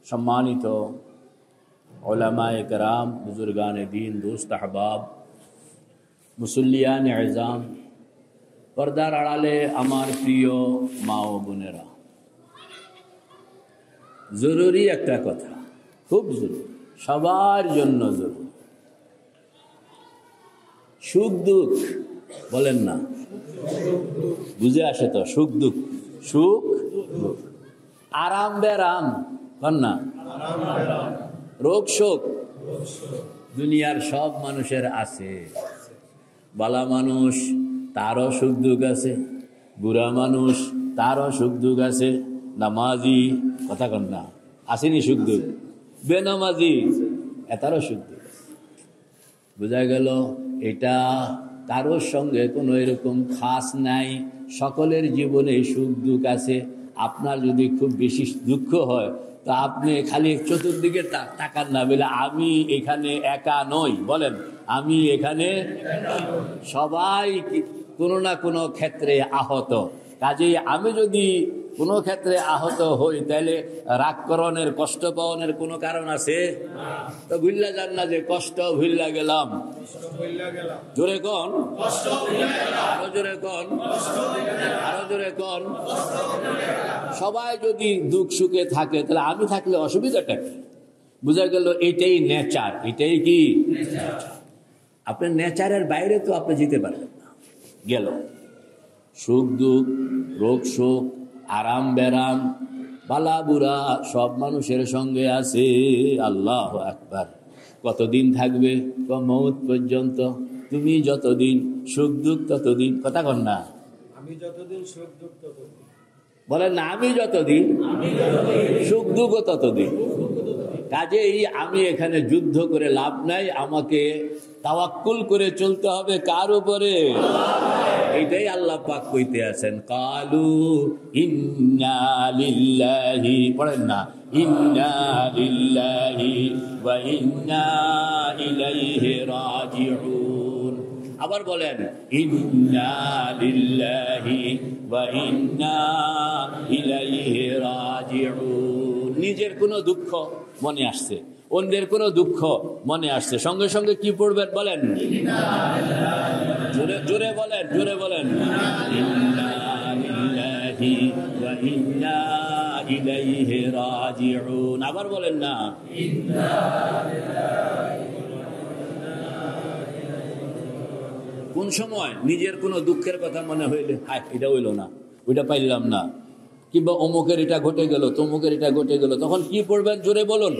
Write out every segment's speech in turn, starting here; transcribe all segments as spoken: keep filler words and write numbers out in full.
সম্মানিত উলামায়ে কেরাম, বুজুর্গানে দ্বীন, দোস্ত আহবাব, মুসল্লিয়ান ইজাম, পর্দার আড়ালে আমার প্রিয় মা ও বোনেরা, জরুরি একটা কথা, খুব জরুরি, সবার জন্য জরুরি। সুখ দুঃখ বলেন না, বুঝে আসে তো? সুখ দুঃখ, সুখ দুঃখ, আরাম বেরাম কন না, রোগ শোক দুনিয়ার সব মানুষের আছে। বালা মানুষ তারও সুখ দুঃখ আছে, বুড়া মানুষ তারও সুখ দুঃখ আছে, নামাজি কথা কন না আসেনি সুখ দুঃখ, বেনামাজি এটারও সুখ দুঃখ। বোঝা গেল এটা কারোর সঙ্গে কোনো এরকম খাস নাই, সকলের জীবনে সুখ দুঃখ আছে। আপনার যদি খুব বেশি দুঃখ হয় তা আপনি খালি চতুর্দিকে তাকান না, বলে আমি এখানে একা নই, বলেন আমি এখানে, সবাই কোনো না কোনো ক্ষেত্রে আহত। কাজেই আমি যদি কোনো ক্ষেত্রে আহত হই তাহলে রাগ করণের, কষ্ট পাওয়ানোর কোনো কারণ আছে? তো ভুল্লা যান না যে কষ্ট ভুল্লা গেলাম, জোরে কন, আরো জোরে কন, আরো জোরে কন। সবাই যদি দুঃখ সুখে থাকে তাহলে আমি থাকলে অসুবিধাটা কি? বোঝা গেল এটাই নেচার, এটাই কি আপনার নেচারের বাইরে তো আপনি যেতে পারবেন না। গেল সুখ দুঃখ, রোগ শোক, আরাম বেরাম, বালা বুড়া সব মানুষের সঙ্গে আছে। আল্লাহ আকবার। কতদিন থাকবে? মওত পর্যন্ত। তুমি যতদিন সুখ দুঃখ ততদিন, কথা কন না, আমি যতদিন সুখ দুঃখ ততদিন, বলেন না আমি যতদিন সুখ দুঃখ ততদিন। কাজেই আমি এখানে যুদ্ধ করে লাভ নাই, আমাকে তাওয়াক্কুল করে চলতে হবে কার উপরে? এটাই আল্লাহ পাক কইতে আছেন, কালু ইন্না লিল্লাহি, পড়েন না, ইন্না লিল্লাহি ওয়া ইন্না ইলাইহি রাজিউন। আবার বলেন ইন্না লিল্লাহি ওয়া ইন্না ইলাইহি রাজিউন। নিজের কোনো দুঃখ মনে আসছে, অন্যের কোনো দুঃখ মনে আসছে, সঙ্গে সঙ্গে কি পড়বেন বলেন? জোরে জোরে বলেন, জোরে বলেন, ইন্না লিল্লাহি ওয়া ইন্না ইলাইহি রাজিউন। আবার বলেন না, কোন সময় নিজের কোনো দুঃখের কথা মনে হইলে হায় এটা হইল না, ওইটা পাইলাম না, কিংবা অমুকের এটা ঘটে গেল, তমুকের এটা ঘটে গেল, তখন কি পড়বেন জোরে বলুন?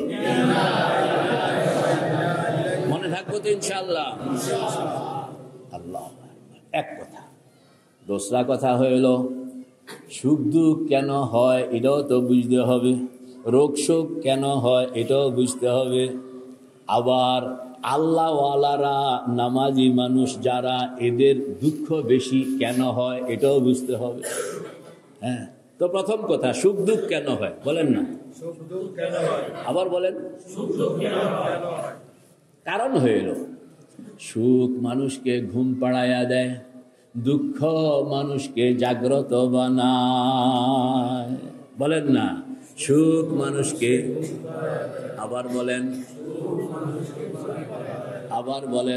মনে থাকবো তো ইনশাআল্লাহ। আল্লাহ এক কথা। দোসরা কথা হইল সুখ দুঃখ কেন হয় এটাও তো বুঝতে হবে, রোগ শোক কেন হয় এটাও বুঝতে হবে। আবার আল্লাহওয়ালারা, নামাজি মানুষ যারা, এদের দুঃখ বেশি কেন হয় এটাও বুঝতে হবে। হ্যাঁ, তো প্রথম কথা সুখ দুঃখ কেন হয় বলেন না, আবার বলেন, কারণ হইল সুখ মানুষকে ঘুম পাড়াইয়া দেয়, দুঃখ মানুষকে জাগ্রত বানায়, বলেন না, সুখ মানুষকে, আবার বলেন, আবার বলেন,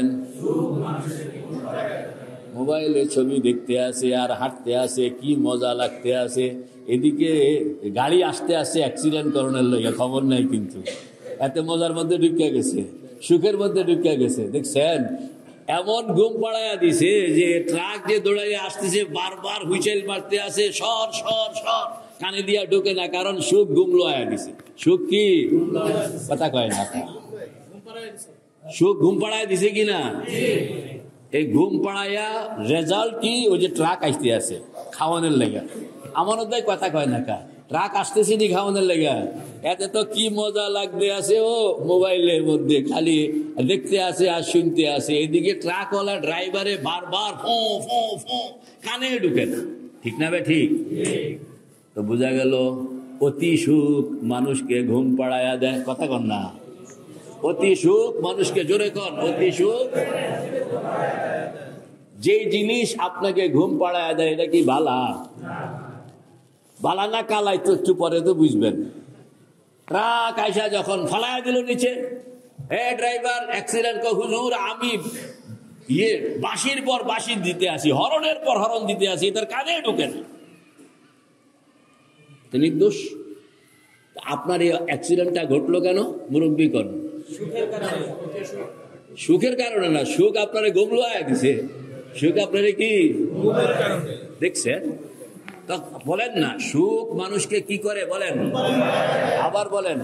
মোবাইলে ছবি দেখতে আসে আর হাঁটতে আসে, কি মজা লাগতে আসে, এদিকে গাড়ি আসতে আসে অ্যাক্সিডেন্ট করানোর লইয়া খবর নাই, কিন্তু এত মজার মধ্যে ঢুকিয়া গেছে, সুখের মধ্যে ঢুকিয়া গেছে। দেখছেন এমন ঘুম পাড়াইয়া দিছে যে ট্রাক যে দৌড়াইয়া আসতেছে বারবার হুইসেল মারতে আসে, সর সর সর, কানে দিয়া ঢুকে না, কারণ সুখ ঘুম লোয়া দিছে। সুখ কি কথা কয় না, সুখ ঘুম পাড়াইয়া দিছে কিনা? এই ঘুম পাড়াইয়া রেজাল্ট কি? ওই যে ট্রাক আসতে আছে খাওয়ানোর লেগা, আমার ওদের কথা কয় না কা, ট্রাক আসতেছে নি খাওয়ানোর লেগা, এতে তো কি মজা লাগতে আছে ও মোবাইলের মধ্যে, খালি দেখতে আসে আর শুনতে আসে। এদিকে ট্রাকওয়ালা ড্রাইভারে বারবার ফো ফো ফো, কানে ঢুকে না, ঠিক না বে ঠিক? তো বোঝা গেল অতি সুখ মানুষকে ঘুম পাড়াইয়া দেয়, কথা কন না, অতি সুখ মানুষকে, জোরে কন, অতি সুখ। যে জিনিস আপনাকে ঘুম পাড়ায় দেয় এটা কি বালা? বালা না কালাই তো একটু পরে তো বুঝবেন। ট্রাক আইসা যখন ফালায়া দিল নিচে, হে ড্রাইভার অ্যাক্সিডেন্ট কো হুজুর আমি ইয়ে বাঁশির পর বাঁশি দিতে আসি, হরনের পর হরন দিতে আসি, তার কানে ঢুকে না, তিনি দোষ। আপনার এই অ্যাক্সিডেন্টটা ঘটলো কেন? মুরব্বী করেন সুখের কারণে না, সুখ আপনারে গোমলো আয়া দিছে, সুখ আপনারে কি দেখছেন? বলেন না সুখ মানুষকে কি করে বলেন, আবার বলেন।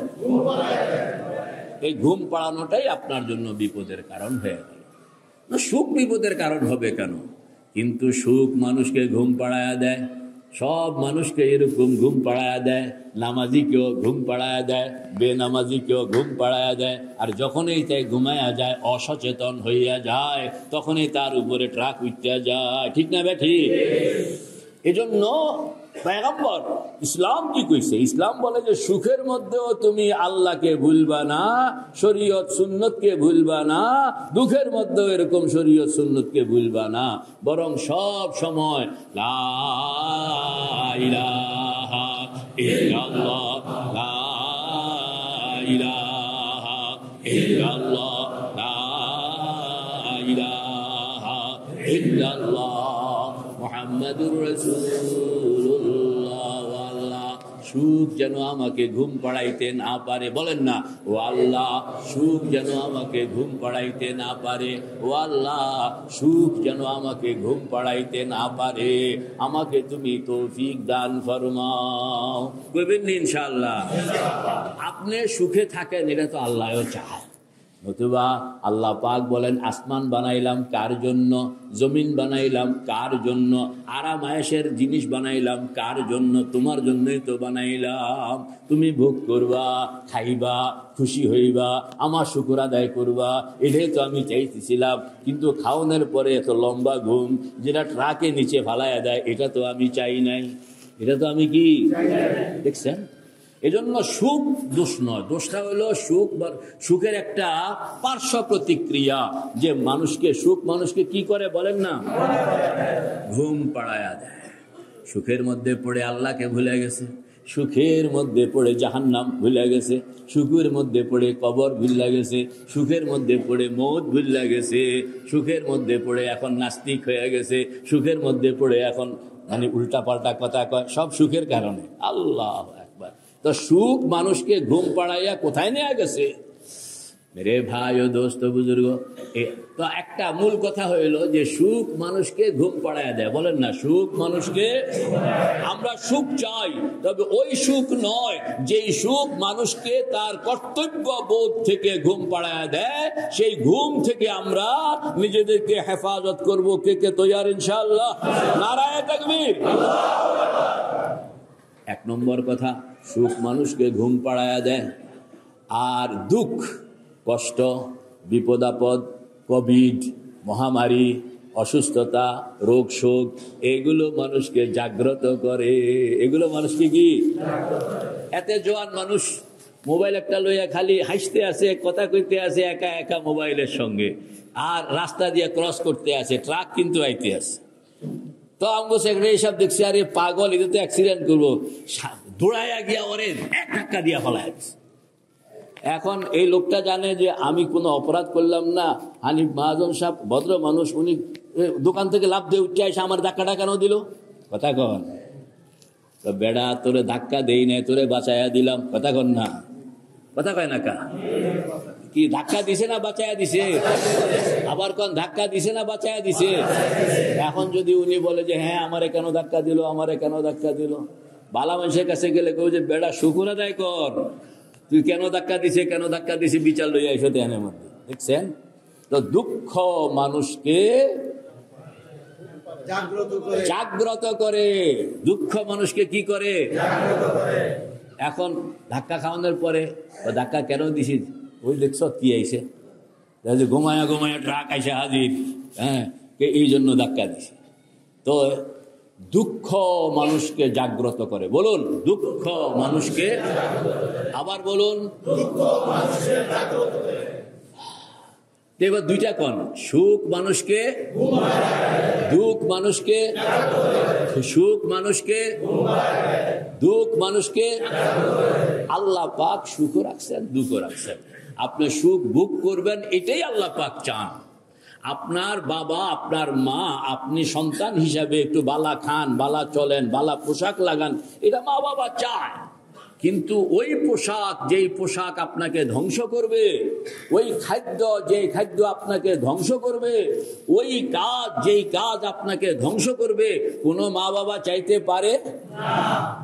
এই ঘুম পাড়ানোটাই আপনার জন্য বিপদের কারণ হয়ে গেল। সুখ বিপদের কারণ হবে কেন? কিন্তু সুখ মানুষকে ঘুম পাড়ায়া দেয়, সব মানুষকে এরকম ঘুম পাড়ায়া দেয়। নামাজিকেও ঘুম পাড়ায়া দেয়, বেনামাজিকেও ঘুম পাড়ায়া দেয়। আর যখনই তাই ঘুমায়া যায়, অসচেতন হইয়া যায়, তখনই তার উপরে ট্রাক উঠতে যায়। ঠিক না বেঠি? এজন্য পয়গম্বর ইসলাম কি কইছে? ইসলাম বলে যে সুখের মধ্যেও তুমি আল্লাহকে ভুলবা না, শরীয়ত সুন্নতকে ভুলবা না, দুঃখের মধ্যেও এরকম শরীয়ত সুন্নতকে ভুলবা না, বরং সব সময় লা ইলাহা ইল্লাল্লাহ, লা ইলাহা ইল্লাল্লাহ, লা ইলাহা ইল্লাল্লাহ মুহাম্মাদুর রাসূলুল্লাহ। আল্লাহ সুখ যেন আমাকে ঘুম পাড়াইতে না পারে, বলেন না ও আল্লাহ সুখ যেন আমাকে ঘুম পাড়াইতে না পারে, ও আল্লাহ সুখ যেন আমাকে ঘুম পাড়াইতে না পারে, আমাকে তুমি তৌফিক দান ফরমাও। কইবেন ইনশাআল্লাহ। আপনি সুখে থাকেন এটা তো আল্লাহও চায়। নতুবা আল্লাহ পাক বলেন আসমান বানাইলাম কার জন্য, জমিন বানাইলাম কার জন্য, আরাম আয়েশের জিনিস বানাইলাম কার জন্য? তোমার জন্যই তো বানাইলাম। তুমি ভোগ করবা, খাইবা, খুশি হইবা, আমার শুকর আদায় করবা, এটাই তো আমি চাইতেছিলাম। কিন্তু খাওয়ানোর পরে এত লম্বা ঘুম যেটা ট্রাকে নিচে ফালাইয়া দেয়, এটা তো আমি চাই নাই, এটা তো আমি কি দেখছেন? এজন্য সুখ দোষ নয়, দোষটা হলো সুখ সুখের একটা পার্শ্ব প্রতিক্রিয়া, যে মানুষকে সুখ মানুষকে কি করে বলেন না, ঘুম পাড়ায়া দেয়। সুখের মধ্যে পড়ে আল্লাহকে ভুলে গেছে, সুখের মধ্যে পড়ে জাহান্নাম ভুলে গেছে, সুখের মধ্যে পড়ে কবর ভুলে গেছে, সুখের মধ্যে পড়ে মৌত ভুলে গেছে, সুখের মধ্যে পড়ে এখন নাস্তিক হয়ে গেছে, সুখের মধ্যে পড়ে এখন মানে উল্টা পাল্টা কথা কয়, সব সুখের কারণে। আল্লাহ একবার। তো সুখ মানুষকে ঘুম পাড়াইয়া কোথায় নিয়ে গেছে? মেরে ভাই ও দোস্ত বুজুর্গ, তো একটা মূল কথা হইল যে সুখ মানুষকে ঘুম পাড়াইয়া দেয়, বলেন না সুখ মানুষকে। আমরা সুখ চাই, তবে ওই সুখ নয় যেই সুখ মানুষকে তার কর্তব্য বোধ থেকে ঘুম পাড়াইয়া দেয়। সেই ঘুম থেকে আমরা নিজেদেরকে হেফাজত করব। কে কে তৈয়ার ইনশাআল্লাহ? নারায়ে তাকবীর। এক নম্বর কথা, সুখ মানুষকে ঘুম পাড়াইয়া দেয়। আর দুঃখ, কষ্ট, বিপদ আপদ, কোভিড, মহামারী, অসুস্থতা, রোগ শোক, এগুলো মানুষকে জাগ্রত করে। এগুলো মানুষকে কি? এতে জোয়ান মানুষ মোবাইল একটা লইয়া খালি হাসতে আছে, কথা কইতে আছে একা একা মোবাইলের সঙ্গে, আর রাস্তা দিয়ে ক্রস করতে আছে, ট্রাক কিন্তু আইতে আছে। তো আমগো সেখানে এইসব দেখছি, আরে পাগল, এটা তো অ্যাক্সিডেন্ট করবো, দৌড়াইয়া গিয়া ওরে এক ধাক্কা দিয়া ফেলায়। এখন এই লোকটা জানে যে আমি কোনো অপরাধ করলাম না। হানিফ মহাজন সাহেব ভদ্র মানুষ, উনি দোকান থেকে লাভ দিয়ে উঠে এসে আমার ধাক্কাটা কেন দিল? কথা কন। তো বেড়া তোরে ধাক্কা দেই নাই, তোরে বাঁচাইয়া দিলাম। কথা কন না, কথা কয় না কা? কি ধাক্কা দিছে না বাঁচাইয়া দিছে? আবার কোন ধাক্কা দিছে না বাঁচাইয়া দিছে? এখন যদি উনি বলে যে হ্যাঁ আমারে কেন ধাক্কা দিল, আমারে কেন ধাক্কা দিল, বালা মানুষের কাছে গেলে কেউ যে বেড়া শুকুর আদায় কর, তুই কেন ধাক্কা দিছে, কেন ধাক্কা দিছে, বিচার লইয়া এসো ধ্যানের মধ্যে। দেখছেন তো দুঃখ মানুষকে জাগ্রত করে, দুঃখ মানুষকে কি করে? এখন ধাক্কা খাওয়ানোর পরে ধাক্কা কেন দিছিস, ওই দেখছ কি আইছে, ঘুমায়া ঘুমায়া ট্রাক আইসে হাজির, হ্যাঁ এই জন্য ধাক্কা দিছে। তো দুঃখ মানুষকে জাগ্রত করে। বলুন, দুঃখ মানুষকে, আবার বলুন। এবার দুইটা কোন, সুখ মানুষকে, দুঃখ মানুষকে, সুখ মানুষকে, দুঃখ মানুষকে। আল্লাহ পাক সুখও রাখছেন, দুঃখও রাখছেন। আপনি সুখ ভোগ করবেন, এটাই আল্লাহ পাক চান। আপনার বাবা, আপনার মা, আপনি সন্তান হিসাবে একটু বালা খান, বালা চলেন, বালা পোশাক লাগান, এটা মা বাবা চায়। কিন্তু ওই পোশাক, যেই পোশাক আপনাকে ধ্বংস করবে, ওই খাদ্য, যেই খাদ্য আপনাকে ধ্বংস করবে, ওই কাজ, যেই কাজ আপনাকে ধ্বংস করবে, কোনো মা বাবা চাইতে পারে না।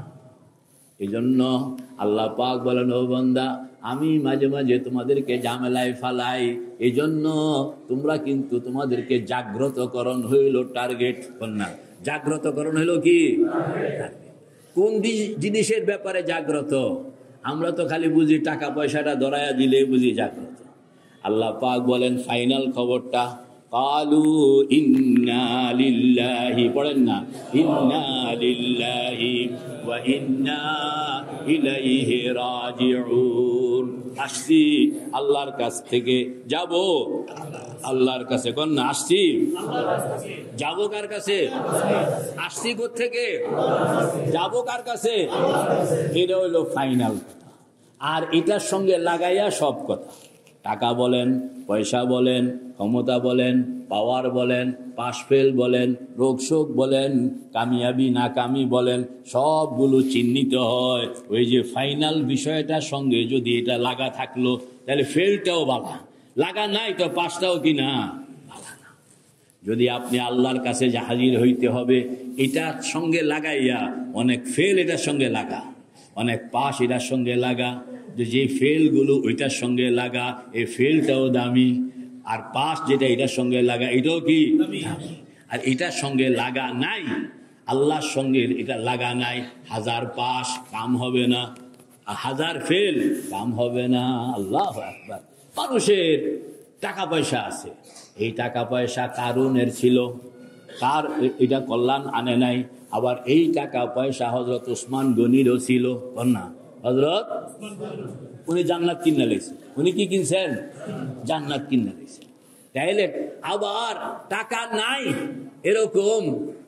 এই জন্য আল্লাহ পাক বলেন, ও বান্দা, আমি মাঝে মাঝে তোমাদেরকে ঝামেলায় ফালাই, এই জন্য তোমরা কিন্তু তোমাদেরকে জাগ্রতকরণ হইল টার্গেট না। জাগ্রতকরণ হইল কি? কোন জিনিসের ব্যাপারে জাগ্রত? আমরা তো খালি বুঝি টাকা পয়সাটা ধরায়া দিলে বুঝি জাগ্রত। আল্লাহ পাক বলেন ফাইনাল খবরটা, কালু ইন্না লিল্লাহি, পড়েন না, ইন্না লিল্লাহি ওয়া ইন্না ইলাইহি রাজিউন। আসছি আল্লাহর কাছ থেকে, যাব আল্লাহর কাছে। কোন না, আসছি, যাবো কার কাছে? আসছি কোত্থেকে, যাবো কার কাছে? এটা হইলো ফাইনাল কথা। আর এটার সঙ্গে লাগাইয়া সব কথা, টাকা বলেন, পয়সা বলেন, ক্ষমতা বলেন, পাওয়ার বলেন, পাশ ফেল বলেন, রোগ শোক বলেন, কামিয়াবি নাকামি বলেন, সবগুলো চিহ্নিত হয় ওই যে ফাইনাল বিষয়টার সঙ্গে। যদি এটা লাগা থাকলো তাহলে ফেলটাও বালা, লাগা নাই তো পাশটাও কি না বালা না। যদি আপনি আল্লাহর কাছে হাজির হইতে হবে, এটার সঙ্গে লাগাইয়া অনেক ফেল এটার সঙ্গে লাগা, অনেক পাশ এটার সঙ্গে লাগা, যে ফেলগুলো ওইটার সঙ্গে লাগা, এই ফেলটাও দামি। আর পাশ যেটা এটার সঙ্গে লাগা, এটাও কি দামি। আর এটার সঙ্গে লাগা নাই, আল্লাহর সঙ্গে এটা লাগা নাই, হাজার পাশ কাম হবে না, হাজার ফেল কাম হবে না। আল্লাহু আকবার। মানুষের টাকা পয়সা আছে, এই টাকা পয়সা কারুনের ছিল, কার এটা কল্যাণ আনে নাই। আবার এই টাকা পয়সা হযরত উসমান গনিরও ছিল, না হযরত, উনি জান্নাত কিনে লেছেন। উনি কি কিনছেন? জান্নাত কিনে লেছেন। তাইলে আবার টাকা নাই এরকম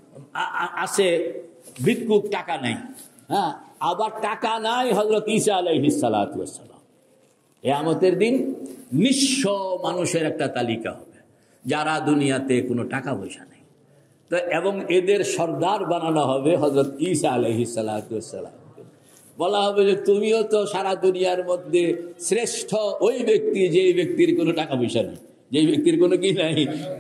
আছে ভিক্ষুক, টাকা নাই। হ্যাঁ, আবার টাকা নাই হযরত ঈসা আলাইহিস সালাতু ওয়াস সালাম। কিয়ামতের দিন নিঃস্ব মানুষের একটা তালিকা হবে, যারা দুনিয়াতে কোনো টাকা পয়সা নেই। তো এবং এদের সর্দার বানানো হবে হযরত ঈসা আলাইহিস সালাতু ওয়াস সালাম। বলা হবে যে তুমিও তো সারা দুনিয়ার মধ্যে শ্রেষ্ঠ ওই ব্যক্তি, যে ব্যক্তির কোনো টাকা পয়সা নেই, যে ব্যক্তির কোনো কি নাই।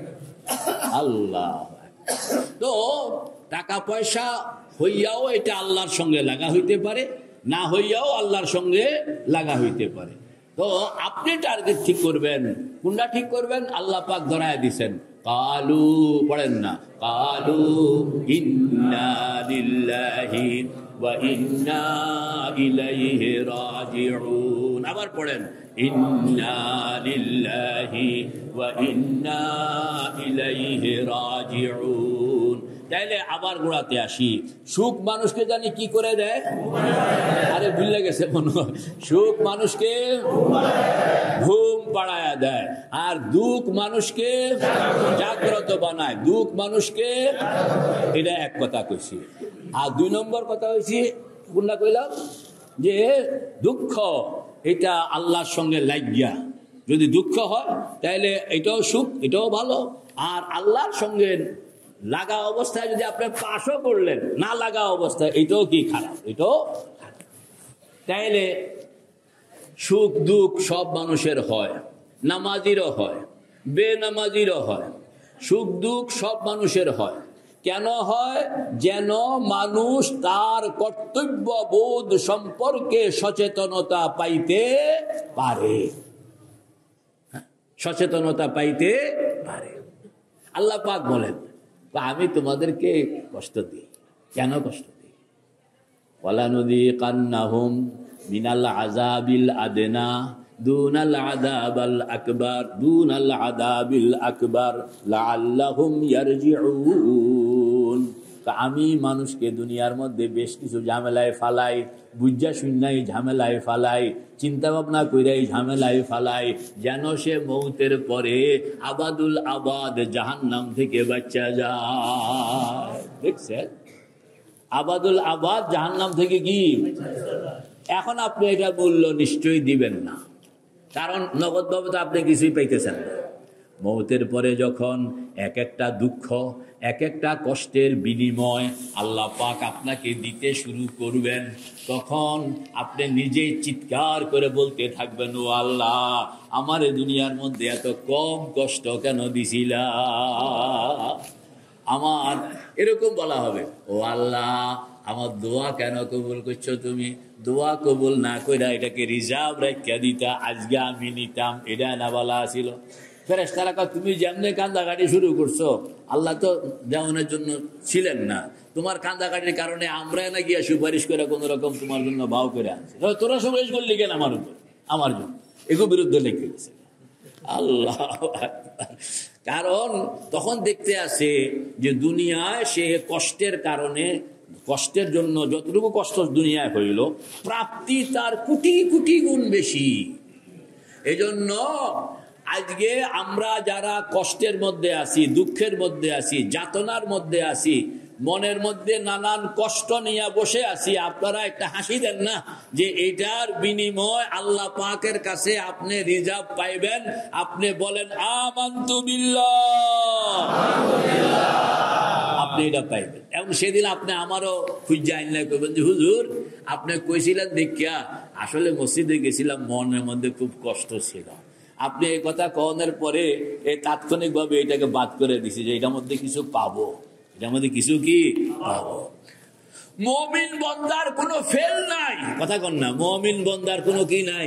আল্লাহ। তো টাকা পয়সা হইয়াও এটা আল্লাহর সঙ্গে লাগা হইতে পারে, না হইয়াও আল্লাহর সঙ্গে লাগা হইতে পারে। তো আপনি টার্গেট ঠিক করবেন, কোনটা ঠিক করবেন? আল্লাহ পাক ধরায় দিছেন, কালু, পড়েন না, কালু ইন্না লিল্লাহি ওয়া ইন্না ইলাইহি রাজিউন। আবার পড়েন, ইন্না লিল্লাহি ওয়া ইন্না ইলাইহি রাজিউন। তাইলে আবার গোড়াতে আসি, সুখ মানুষকে জানি কি করে দেয়? আরে ভুলে গেছে মনে হয়। সুখ মানুষকে ঘুম পাড়ায়া দেয়, আর দুঃখ মানুষকে জাগ্রত বানায়। দুঃখ মানুষকে, এটা এক কথা কইছি। আর দুই নম্বর কথা হয়েছি, কোনটা কইলাম? যে দুঃখ এটা আল্লাহর সঙ্গে লাগিয়া, যদি দুঃখ হয় তাহলে এটাও সুখ, এটাও ভালো। আর আল্লাহর সঙ্গে লাগা অবস্থায় যদি আপনি পাশও করলেন, না লাগা অবস্থায়, এটাও কি খারাপ, এটাও খারাপ। তাইলে সুখ দুঃখ সব মানুষের হয়, নামাজিরও হয়, বেনামাজিরও হয়। সুখ দুঃখ সব মানুষের হয়। কেন হয়? যেন মানুষ তার কর্তব্য বোধ সম্পর্কে সচেতনতা পাইতে পারে, সচেতনতা পাইতে পারে। আল্লাহ পাক বলেন, আমি তোমাদেরকে কষ্ট দিই। কেন কষ্ট দিই? ওয়ালানুযীকান্নাহুম মিনাল আযাবিল আদনা দুনাল আযাবাল আকবার দুনাল আযাবিল আকবার লাআল্লাহুম ইয়ারজিউন। আমি মানুষকে দুনিয়ার মধ্যে বেশ কিছু ঝামেলায় ফালাই, বুঝা শুনাই ঝামেলায় ফালাই, চিন্তা ভাবনা কইরাই ঝামেলায় ফালাই, যেন সে মৌতের পরে আবাদুল আবাদ জাহান্নাম থেকে বাঁচা যায়। দেখছেন, আবাদুল আবাদ জাহান্নাম থেকে কি? এখন আপনি এটা মূল্য নিশ্চয়ই দিবেন না, কারণ নগদ ভাবে তো আপনি কিছুই পাইতেছেন না। মৌতের পরে যখন এক একটা দুঃখ, এক একটা কষ্টের বিনিময় আল্লাহ পাক আপনাকে দিতে শুরু করবেন, তখন আপনি নিজেই চিৎকার করে বলতে থাকবেন, ও আল্লাহ, আমার এই দুনিয়ার মধ্যে এত কম কষ্ট কেন দিছিলা? আমার এরকম বলা হবে, ও আল্লাহ, আমার দোয়া কেন কবুল করছো তুমি? দোয়া কবুল না কইরা এটাকে রিজার্ভ রাখিয়া দিতা, আজকে আমি নিতাম, এটা না বলা ছিল? ফেরেশতারা কয়, তুমি যেমনে কান্দাকাটি শুরু করছো, আল্লাহ তো দেওয়ানোর জন্য ছিলেন না, তোমার কান্দাকাটির কারণে আমরা না গিয়া সুপারিশ করে কোন রকম তোমার জন্য ভাও করে আনছি। তোরা সুপারিশ করলি কেন আমার উপর, আমার জন্য? এগুলো বিরুদ্ধে লিখে গেছে আল্লাহ। কারণ তখন দেখতে আসে যে দুনিয়ায় সে কষ্টের কারণে, কষ্টের জন্য যতটুকু কষ্ট দুনিয়ায় হইল, প্রাপ্তি তার কোটি কোটি গুণ বেশি। এজন্য আজকে আমরা যারা কষ্টের মধ্যে আছি, দুঃখের মধ্যে আছি, যাতনার মধ্যে আছি, মনের মধ্যে নানান কষ্ট নিয়ে বসে আছি, আপনারা একটা হাসি দেন না যে এটার বিনিময় আল্লাহ পাকের কাছে আপনি রিজার্ভ পাইবেন। আপনি বলেন আমানতু বিল্লাহ, আপনি এটা পাইবেন। এবং সেদিন আপনি আমারও খুঁজে আইনলাই করবেন যে হুজুর, আপনি কইছিলেন দেখিয়া আসলে মসজিদে গেছিলাম, মনের মধ্যে খুব কষ্ট ছিল। আপনি এই কথা কওয়ানোর পরে এই তাৎক্ষণিকভাবে এটাকে বাদ করে দিছি যে এটার মধ্যে কিছু পাবো, এটার মধ্যে কিছু কি পাবো। মুমিন বান্দার কোনো ফেল নাই, কথা কন না, মুমিন বান্দার কোনো কি নাই।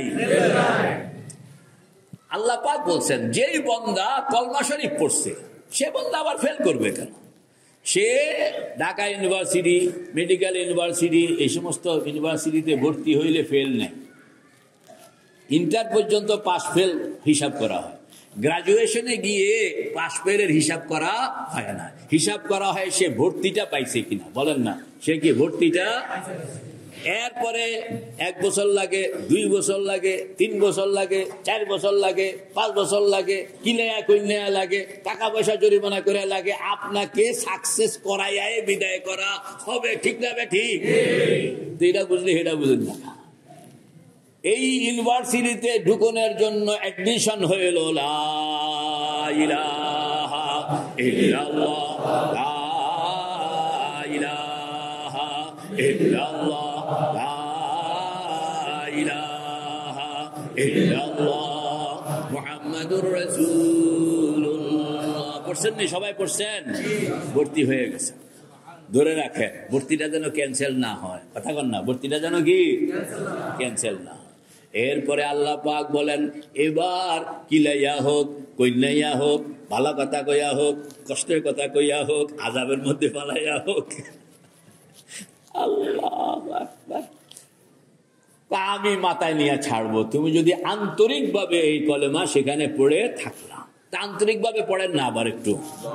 আল্লাহ পাক বলছেন, যেই বান্দা কলমা শরীফ পড়ছে সে বান্দা আবার ফেল করবে কেন? সে ঢাকা ইউনিভার্সিটি, মেডিকেল ইউনিভার্সিটি, এই সমস্ত ইউনিভার্সিটিতে ভর্তি হইলে ফেল নেই। ইন্টার পর্যন্ত পাস ফেল হিসাব করা হয়, গ্রাজুয়েশনে গিয়ে পাস ফেলের হিসাব করা হয় না। হিসাব করা হয় সে ভর্তিটা পাইছে কিনা, বলেন না, সে কি ভর্তিটা। এরপরে এক বছর লাগে, দুই বছর লাগে, তিন বছর লাগে, চার বছর লাগে, পাঁচ বছর লাগে, কিনেয়া কইনেয়া লাগে, টাকা পয়সা জরিমানা করে লাগে, আপনাকে সাকসেস করাইয়ায় বিদায় করা হবে, ঠিক না? ঠিক। এটা বুঝলে এটা বুঝেন না। এই ইউনিভার্সিটিতে ঢুকনের জন্য অ্যাডমিশন হইল, লা ইলাহা ইল্লাল্লাহ, লা ইলাহা ইল্লাল্লাহ, লা ইলাহা ইল্লাল্লাহ মুহাম্মাদুর রাসূলুল্লাহ। পড়ছেন নি? সবাই পড়ছেন? ভর্তি হয়ে গেছে। ধরে রাখেন, ভর্তিটা যেন ক্যান্সেল না হয়, কথা কন না, ভর্তিটা যেন কি ক্যান্সেল না। এরপরে আল্লাহ পাক বলেন, এবার কিলাইয়া হোক, কইনাইয়া হোক, ভালো কথা কইয়া হোক, কষ্টের কথা কইয়া হোক, আযাবের মধ্যে পালাইয়া হোক, আল্লাহু আকবার, আমি মাথায় নিয়ে ছাড়বো। তুমি যদি আন্তরিক ভাবে এই কলেমা সেখানে পড়ে থাকলাম, তা আন্তরিক ভাবে পড়েন না আবার একটু।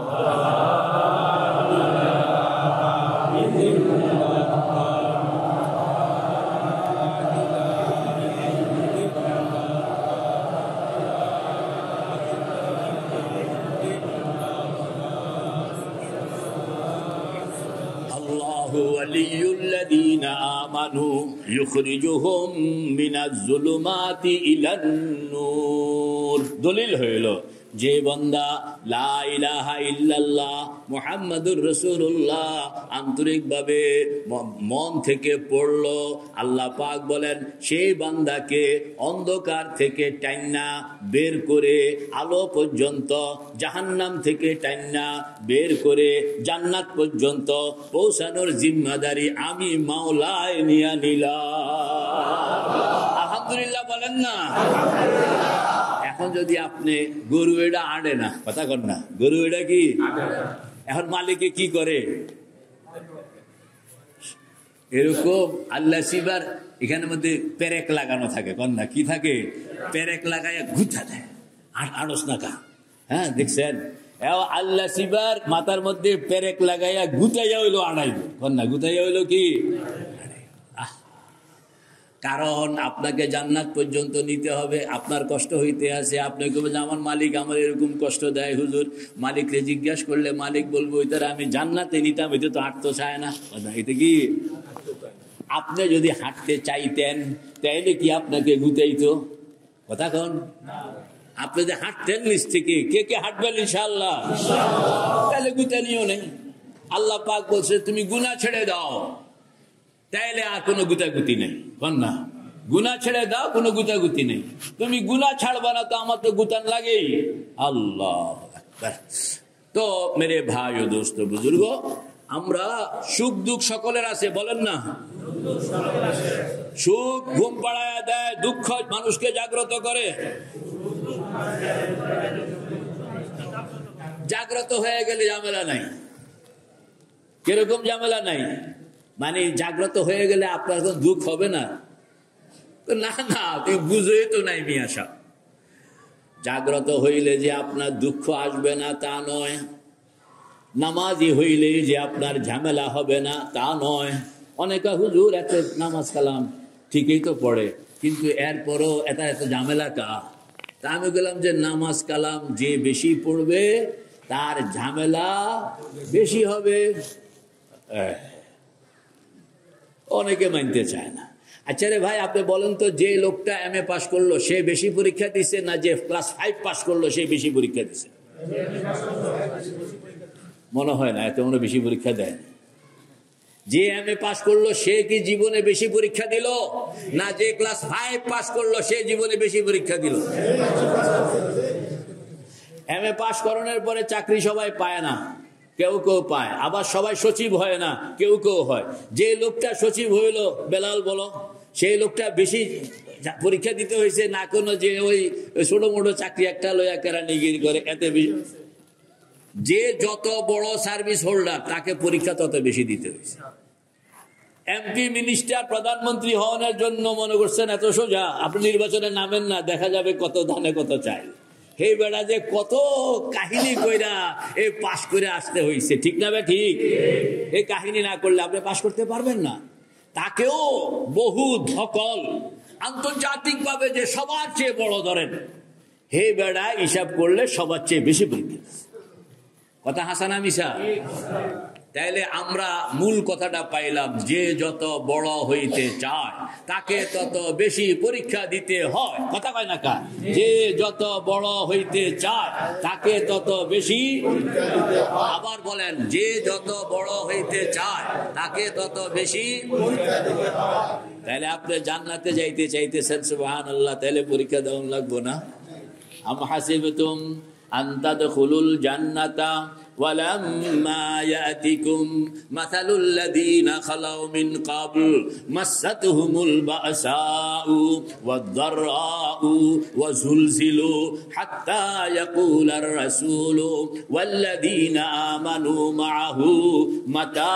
ওয়ালিয়ুল্লাযীনা আমানু ইউখরিজুহুম মিনাজ-জুলুমাতি ইলান-নূর। দলিল হইল যে বান্দা লা ইলাহা ইল্লাল্লাহ মুহাম্মাদুর রাসূলুল্লাহ আন্তরিকভাবে মন থেকে পড়লো, আল্লাহ পাক বলেন সেই বান্দাকে অন্ধকার থেকে টাইনা বের করে আলো পর্যন্ত, জাহান্নাম থেকে টাইনা বের করে জান্নাত পর্যন্ত পৌঁছানোর জিম্মাদারি আমি মাওলায় নিয়া নিলাম। আলহামদুলিল্লাহ বলেন না। এখন যদি আপনি গরু এটা আড়ে না, কথা কন না, গরু এটা কি এখন মালিকে কি করে এরকম আল্লাহ সিবার এখানের মধ্যে পেরেক লাগানো থাকে, কন না, কি থাকে, পেরেক লাগায় গুথা দেয়, আড়স না কা। হ্যাঁ দেখছেন, আল্লাহ সিবার মাথার মধ্যে পেরেক লাগাইয়া গুতাইয়া হইলো আড়াইব কন্যা, গুতাইয়া হইলো কি? কারণ আপনাকে জান্নাত পর্যন্ত নিতে হবে, আপনার কষ্ট হইতে আছে। আপনি বলবেন আমার মালিক আমার এরকম কষ্ট দেয় হুজুর, মালিককে জিজ্ঞাসা করলে মালিক বলবো ওই তারা আমি জান্নাতে নিতাম, এটা তো হাঁটতে চায় না। এটা কি? আপনি যদি হাঁটতে চাইতেন তাইলে কি আপনাকে গুতাইতো? কথা কন। আপনি যে হাঁটতেন নিচ থেকে, কে কে হাঁটবেন ইনশাআল্লাহ? তাহলে গুতানিও নেই। আল্লাহ পাক বলছে তুমি গুনাহ ছেড়ে দাও, তাইলে আর কোনো গুতাগুতি নেই। কন্যা গুনাহ ছেড়ে দাও, কোনো গুতাগুতি নেই। তুমি গুনাহ ছাড়বা না তো আমার তো গুতান লাগেই। আল্লাহ আকবার। তো মেরে ভাই ও দোস্ত বুজুর্গ, আমরা সুখ দুঃখ সকলের আছে, বলেন না? সুখ ঘুম পাড়ায় দেয়, দুঃখ মানুষকে জাগ্রত করে। জাগ্রত হয়ে গেলে ঝামেলা নাই। কিরকম ঝামেলা নাই? মানে জাগ্রত হয়ে গেলে আপনার কোনো দুঃখ হবে না? না না, তুই বুঝেই তো নাই মিয়া সাহেব। জাগ্রত হইলে যে আপনার দুঃখ আসবে না তা নয়, নামাজি হইলে যে আপনার ঝামেলা হবে না তা নয়। অনেকে হুজুর এত নামাজ কালাম ঠিকই তো পড়ে, কিন্তু এরপরও এটা এত ঝামেলা কা? তা আমি বললাম যে নামাজ কালাম যে বেশি পড়বে তার ঝামেলা বেশি হবে। অনেকে মানতে চায় না। আচ্ছা রে ভাই, আপনি বলেন তো, যে লোকটা এম এ পাস করলো সে বেশি পরীক্ষা দিছে না যে ক্লাস ফাইভ পাস করলো সে বেশি পরীক্ষা দিছে? মনে হয় না, এত মনে বেশি পরীক্ষা দেয়। যে এম এ পাস করলো সে কি জীবনে বেশি পরীক্ষা দিল, না যে ক্লাস ফাইভ পাস করলো সে জীবনে বেশি পরীক্ষা দিল? এম এ পাস করানোর পরে চাকরি সবাই পায় না, কেউ কেউ পায়, আবার সবাই সচিব হয় না, কেউ কেউ হয়। যে লোকটা সচিব হইল, বেলাল বলো, সেই লোকটা বেশি পরীক্ষা দিতে হয়েছে না কোনো যে ওই ছোট মোটো চাকরি একটা লইয়া কেরানিগিরি করে এতে বেশি? যে যত বড় সার্ভিস হোল্ডার তাকে পরীক্ষা তত বেশি দিতে হয়েছে। এমপি মিনিস্টার প্রধানমন্ত্রী হওয়ার জন্য মনে করছেন এত সোজা? আপনি নির্বাচনে নামেন না, দেখা যাবে কত ধানে কত চাই। হে বেড়া যে কত কাহিনী কইরা এই পাশ করে আসতে হয়েছে, ঠিক না বে ঠিক? এই কাহিনী না করলে আপনি পাশ করতে পারবেন না। তাকেও বহু ধকল আন্তর্জাতিক ভাবে যে সবার চেয়ে বড় ধরেন, হে বেড়া হিসাব করলে সবার চেয়ে বেশি পরীক্ষা। কথা হাসানা মিশা? তাইলে আমরা মূল কথাটা পাইলাম, যে যত বড় হইতে চায় তাকে তত বেশি পরীক্ষা দিতে হয়। কথা কয় না কা? যে যত বড় হইতে চায় তাকে তত বেশি। আবার বলেন, যে যত বড় হইতে চায় তাকে তত বেশি। তাইলে আপনি জান্নাতে যাইতে চাইতেছেন, সুবহানাল্লাহ, তাইলে পরীক্ষা দেওয়া লাগবো না? আম হাসিবতুম আন তাদখুলুল জান্নাতা ওয়ালাম্মা ইয়াতিকুম মাসালুল লাযীনা খালাউ মিন ক্বাবল মাসাতহুমুল বাসাউ ওয়াদ-দাররাউ ওয়াজুলজিলু হাত্তা ইয়াকুলার রাসূলু ওয়াল্লাযীনা আমানু মাআহু মাতা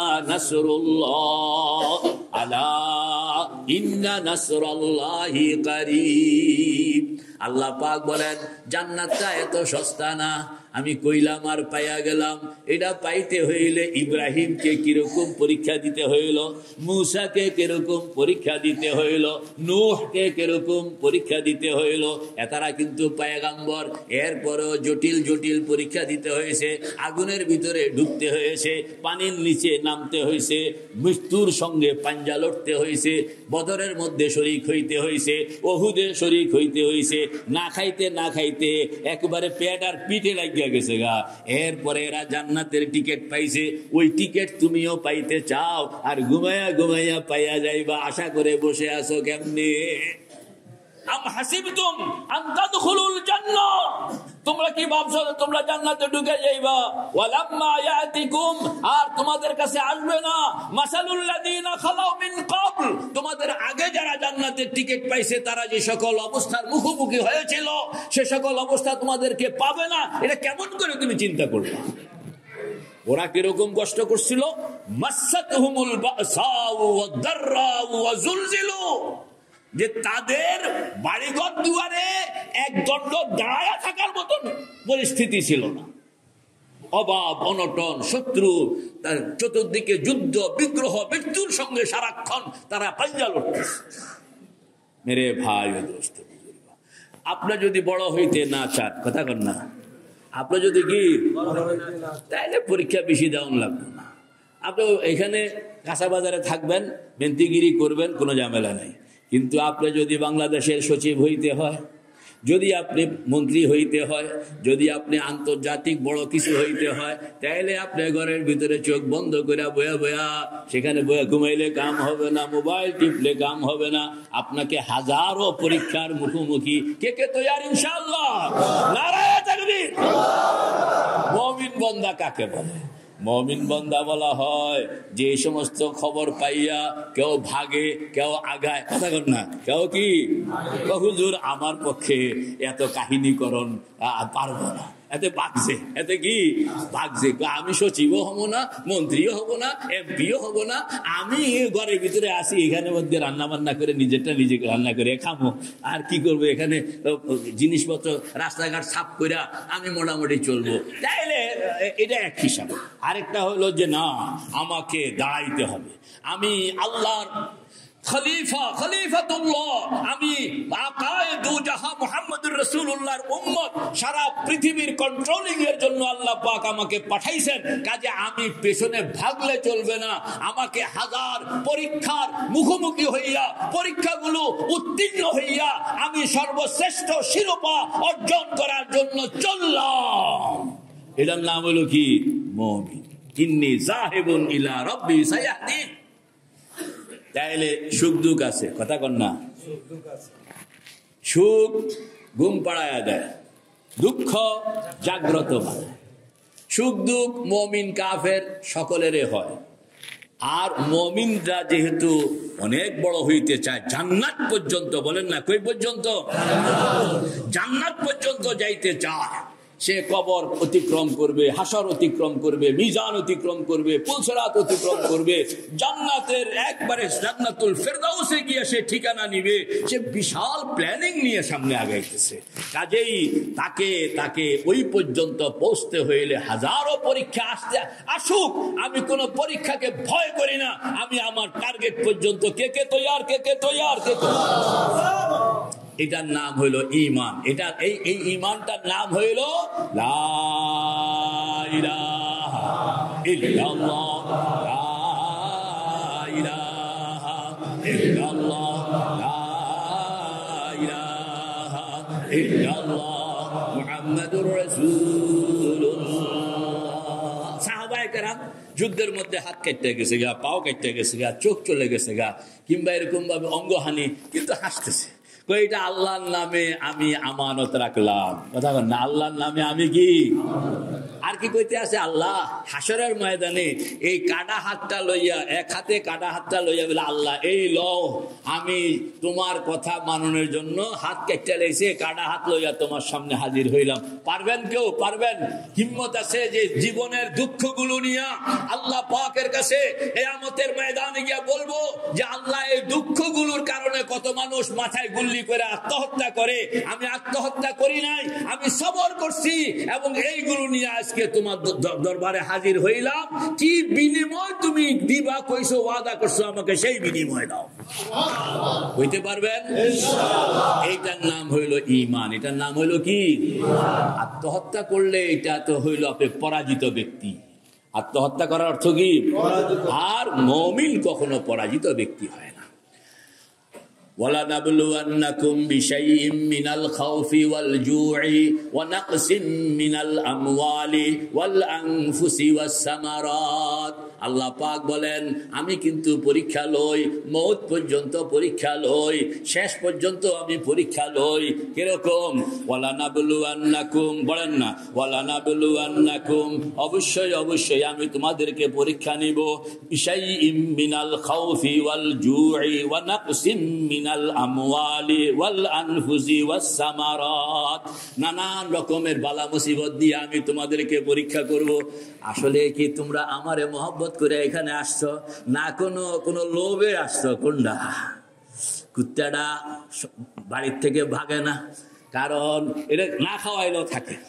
নাসরুল্লাহ আলা ইন্না নাসরাল্লাহি কারীব। আল্লাহ পাক বলেন, জান্নাতটা এত সস্তা না। আমি কইলাম আর পাইয়া গেলাম। এটা পাইতে হইলে ইব্রাহিমকে কিরকম পরীক্ষা দিতে হইল, মুসাকে কিরকম পরীক্ষা দিতে হইল, নূহকে কিরকম পরীক্ষা দিতে হইল। এতারা কিন্তু পয়গম্বর, এরপরও জটিল জটিল পরীক্ষা দিতে হয়েছে। আগুনের ভিতরে ঢুকতে হয়েছে, পানির নিচে নামতে হয়েছে, মৃত্যুর সঙ্গে পাঞ্জা লড়তে হয়েছে, বদরের মধ্যে শরীক হইতে হয়েছে, ওহুদে শরীক হইতে হয়েছে। না খাইতে না খাইতে একবারে পেট আর পিঠে লাগিয়া গেছে গা। এরপরে এরা জান্নাতের টিকিট পাইছে। ওই টিকিট তুমিও পাইতে চাও, আর ঘুমাইয়া ঘুমাইয়া পাইয়া যাইবা আশা করে বসে আছো কেমনে? আম হাসিবতুম আন তাদখুলুল জান্নাহ, তোমরা কি ভাবছো তোমরা জান্নাতে ঢুকে যাইবা? ওয়ালাম্মা ইয়াতিকুম, আর তোমাদের কাছে আসবে না মাসালুল লাযীনা খালাউ মিন ক্বাবল, তোমাদের আগে যারা জান্নাতের টিকিট পাইছে তারা যে সকল অবস্থার মুখোমুখি হয়েছিল সে সকল অবস্থা তোমাদেরকে পাবে না। এটা কেমন করে তুমি চিন্তা করবে? ওরা কিরকম কষ্ট করছিল? মাসাতহুমুল বাসাউ ওয়াদ-দাররাউ ওয়াজুলজিলু, যে তাদের বাড়িঘর দুয়ারে এক দণ্ড দাঁড়ায়া থাকার মতন পরিস্থিতি ছিল না। অভাব অনটন শত্রু তার চতুর্দিকে যুদ্ধ বিগ্রহ মৃত্যুর সঙ্গে সারাক্ষণ তারা পাঞ্জা লড়তেছে। মেরে ভাই ও দোস্ত, আপনি যদি বড় হইতে না চান, কথা কন না, আপনি যদি কি তাইলে পরীক্ষা বেশি দেওয়ান লাগবে না। আপনি এখানে কাঁচা বাজারে থাকবেন, মেন্তিগিরি করবেন, কোনো ঝামেলা নাই। কিন্তু আপনি যদি বাংলাদেশের সচিব হইতে হয়, যদি আপনি মন্ত্রী হইতে হয়, যদি আপনি আন্তর্জাতিক বড় কিছু হইতে হয়, তাইলে আপনি ঘরের ভিতরে চোখ বন্ধ করে বয়া বয়া সেখানে বয়া ঘুমাইলে কাম হবে না, মোবাইল টিপলে কাম হবে না। আপনাকে হাজারো পরীক্ষার মুখোমুখি কে কে তৈয়ার ইনশাআল্লাহ? নারায়ে তাকবীর। মুমিন বান্দা কাকে বলে? মুমিন বান্দা বলা হয় যে সমস্ত খবর পাইয়া কেউ ভাগে, কেউ আগায়, কথা কর না, কেউ কি হুজুর আমার পক্ষে এত কাহিনীকরণ পারবো না, এতে বাগছে, এতে কি বাগছে, আমি সচিবও হব না, মন্ত্রীও হব না, এমপিও হব না, আমি ঘরের ভিতরে আসি, এখানে মধ্যে রান্না বান্না করে নিজেরটা নিজে রান্না করে খামো, আর কি করবো, এখানে জিনিসপত্র রাস্তাঘাট সাফ করে আমি মোটামুটি চলবো। তাইলে এটা এক হিসাব। আরেকটা হলো যে না, আমাকে দাঁড়াইতে হবে, আমি আল্লাহর খলিফা, খলিফাতুল্লাহ, আমি আকায়ে দু জাহান মুহাম্মদুর রাসূলুল্লাহর উম্মত, সারা পৃথিবীর কন্ট্রোলিং এর জন্য আল্লাহ পাক আমাকে পাঠাইছেন। কাজে আমি পেছনে ভাগলে চলবে না, আমাকে হাজার পরীক্ষার মুখোমুখি হইয়া পরীক্ষাগুলো উত্তীর্ণ হইয়া আমি সর্বশ্রেষ্ঠ শিরোপা অর্জন করার জন্য চললাম। এটার নাম হলো কি? মুমিন। ইন্নী যাহিবুন ইলা রাব্বি সায়াহদিন। তাইলে সুখ দুঃখ আছে, কথা কন না, সুখ ঘুম পাড়ায়া দেয়, দুঃখ জাগ্রত বানায়। সুখ দুঃখ মুমিন কাফের সকলেরই হয়। আর মুমিনরা যেহেতু অনেক বড় হইতে চায়, জান্নাত পর্যন্ত, বলেন না কই পর্যন্ত? জান্নাত পর্যন্ত যাইতে চায়। সে কবর অতিক্রম করবে, হাসর অতিক্রম করবে, মিজান অতিক্রম করবে, পুলসরাত অতিক্রম করবে, জান্নাতের একবারে জান্নাতুল ফেরদাউসে গিয়ে সে ঠিকানা নিবে। সে বিশাল প্ল্যানিং নিয়ে সামনে আগাইতেছে। কাজেই তাকে তাকে ওই পর্যন্ত পৌঁছতে হইলে হাজারো পরীক্ষা আসতে আসুক, আমি কোন পরীক্ষাকে ভয় করি না। আমি আমার টার্গেট পর্যন্ত কে কে তৈয়ার, কে কে তৈয়ার, কে কে। এটার নাম হইল ঈমান। এটা এই এই ঈমানটার নাম হইল লা ইলাহা ইল্লাল্লাহ, লা ইলাহা ইল্লাল্লাহ, লা ইলাহা ইল্লাল্লাহ মুহাম্মাদুর রাসূলুল্লাহ। সাহাবায়ে কেরাম যুদ্ধের মধ্যে হাত কেটে গেছে গা, পাও কেটে গেছে গা, চোখ চলে গেছে গা, কিংবা এরকম ভাবে অঙ্গহানি, কিন্তু হাসতেছে। এটা আল্লাহর নামে আমি আমানত রাখলাম, কথা বল না, আল্লাহর নামে আমি কি। আর কি কইতে আছে আল্লাহ হাসরের ময়দানে এই কাটা হাতটা লইয়া, এক হাতে কাটা হাতটা লইয়া বলে আল্লাহ এই লও, আমি তোমার কথা মাননের জন্য হাত কেটে লাইছে, কাটা হাত লইয়া তোমার সামনে হাজির হইলাম। পারবেন কেউ? পারবেন? হিম্মত আছে যে জীবনের দুঃখগুলো নিয়ে আল্লাহ পাকের কাছে কিয়ামতের ময়দানে গিয়া বলবো যে আল্লাহ এই দুঃখগুলোর কারণে কত মানুষ মাথায় গুল্লি করে আত্মহত্যা করে, আমি আত্মহত্যা করি নাই, আমি সবর করছি এবং এইগুলো নিয়ে আজকে তোমার দরবারে হাজির হইলাম। কি বিনিময় তুমি দিবা কইছো, ওয়াদা করছো আমাকে, সেই বিনিময় দাও। হইতে পারবেন? এইটার নাম হইল ঈমান। এটার নাম হইল কি? আত্মহত্যা করলে এটা তো হইল আপনি পরাজিত ব্যক্তি। আত্মহত্যা করার অর্থ কি? আর মুমিন কখনো পরাজিত ব্যক্তি হয় না। وَلَنَبْلُوَنَّكُمْ بِشَيْءٍ مِّنَ الْخَوْفِ وَالْجُوعِ وَنَقْصٍ مِّنَ الْأَمْوَالِ وَالْأَنفُسِ وَالثَّمَرَاتِ। আল্লাহ পাক বলেন আমি কিন্তু পরীক্ষা লই, মওত পর্যন্ত পরীক্ষা লই, শেষ পর্যন্ত আমি পরীক্ষা লই। কিরকম? ওয়ালানাবলুয়ান্নাকুম, বলেন না, ওয়ালানাবলুয়ান্নাকুম, অবশ্যই অবশ্যই আমি তোমাদেরকে পরীক্ষা নিব। বিশাইইম মিনাল খাউফি ওয়াল জুই ওয়া নাকসিম মিনাল আমওয়ালি ওয়াল আনফুসি ওয়াস সামারাত, নানান রকমের বালা মুসিবত দিয়ে আমি তোমাদেরকে পরীক্ষা করব। আসলে কি তোমরা আমারে মহব্বত করে এখানে আসছো, না কোনো কোনো লোভে আসছো? কোনটা? কুত্তাটা বাড়ির থেকে ভাগে না, কারণ এটা না খাওয়াইলেও থাকে,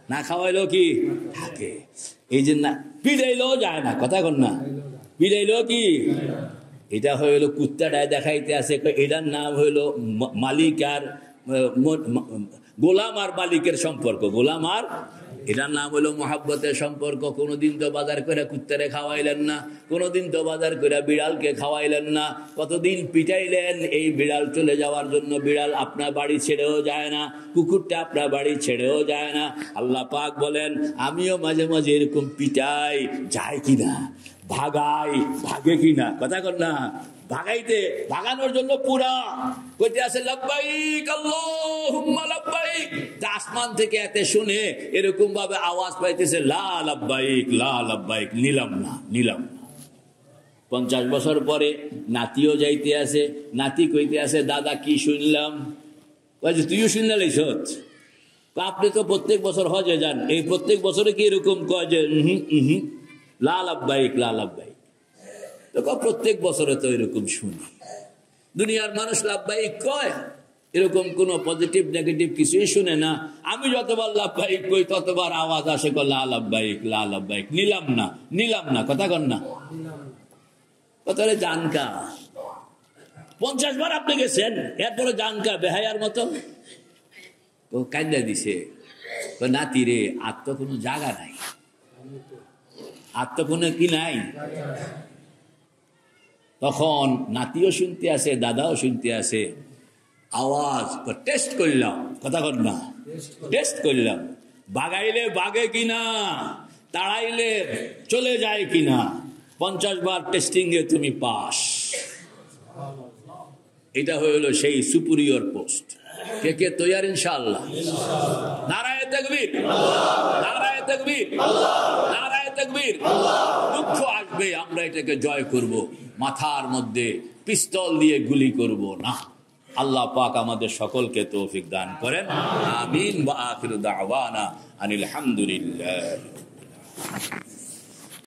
না খাওয়াইলেও কি থাকে। এই যে না পিড়াইলেও যায় না, কথা কন না, পিড়াইলেও কি, এটা হইল কুত্তাটায় দেখাইতে আছে, এটার নাম হইল মালিক আর গোলাম আর মালিকের সম্পর্ক, গোলাম আর, এটার নাম হলো মহাব্বতের সম্পর্ক। কোনোদিন তো বাজার করে কুত্তারে খাওয়াইলেন না, কোনোদিন তো বাজার করে বিড়ালকে খাওয়াইলেন না, কতদিন পিটাইলেন এই বিড়াল চলে যাওয়ার জন্য। বিড়াল আপনার বাড়ি ছেড়েও যায় না, কুকুরটা আপনার বাড়ি ছেড়েও যায় না। আল্লাহ পাক বলেন আমিও মাঝে মাঝে এরকম পিটাই, যায় কিনা, ভাগাই, ভাগে কিনা, কথা কর না, ভাগাইতে ভাগানোর জন্য পুরা কইতে আছে লাব্বাইক আল্লাহুম্মা লাব্বাইক। আসমান থেকে এত শুনে এরকম ভাবে আওয়াজ পাইতেছে লা লাব্বাইক লা লাব্বাইক, নিলাম না নিলাম না। পঞ্চাশ বছর পরে নাতিও যাইতে আছে, নাতি কইতে আছে দাদা কি শুনলাম, তুইও শুনলে লাইছ, আপনি তো প্রত্যেক বছর হজে যান, এই প্রত্যেক বছরে কি এরকম কয় যে লা লাব্বাইক লা লাব্বাইক? প্রত্যেক বছরে তো এরকম শুনি। দুনিয়ার মানুষ লাব্বাইক কয়, এরকম কোন পজিটিভ নেগেটিভ কিছুই শুনে না। আমি যতবার লাব্বাইক কই ততবার আওয়াজ আসে লা লাব্বাইক লা লাব্বাইক, নিলাম না নিলাম না, কথা কন না, কথারে জানকা। পঞ্চাশ বার আপনি গেছেন, এরপরে জানকা বেহায়ার মতো কান্দা দিছে, নাতি রে আর তো কোনো জায়গা নাই, আর তো কোনো কি নাই। তখন নাতিও শুনতে আছে, দাদাও শুনতে আছে, আওয়াজ টেস্ট করলাম, কথা কর না, টেস্ট করলাম, বাগাইলে বাগে কিনা, তাড়াইলে চলে যায় কিনা। পঞ্চাশ বার টেস্টিং এ তুমি পাস। এটা হইল সেই সুপিরিয়র পোস্ট। কে কে তৈয়ার ইনশাআল্লাহ? নারায়ে তাকবীর, নারায়ে তাকবীর, নারায়ে তাকবীর। দুঃখ আসবে, আমরা এটাকে জয় করব, মাথার মধ্যে পিস্তল দিয়ে গুলি করব না। আল্লাহ পাক আমাদের সকলকে তৌফিক দান করেন, আমিন। ওয়া আখিরু দাওয়ানা আনিল হামদুলিল্লাহ।